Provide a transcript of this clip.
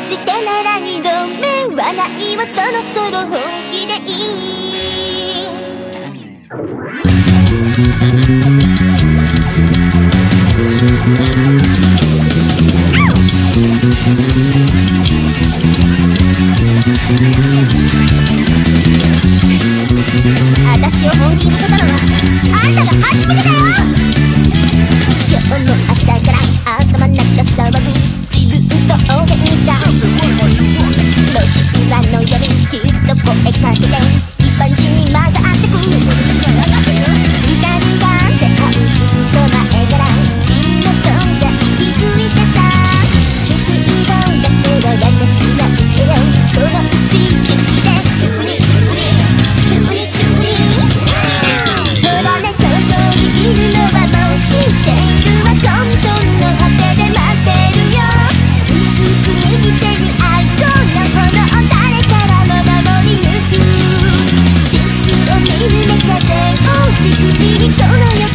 してなら二度目はないわ、そろそろ本気でいい。私を本気にさせたのはあんたが初めてだよ。今日の朝から頭の中騒ぐ自分とおげんだ。ロシスラの夜きっと声かけて一般人に混ざってく。二人が出会うずっと前から君の存在気づいてた。不思議なんだけどやってしないでよ、この一撃でチューニチューニチューニチューニ。ほらね、想像できるのはもう知っているわ、混沌の果てで待ってるよ。薄く右手に愛情の炎、誰からも守り抜く。地球を見る目風をじくりとのよ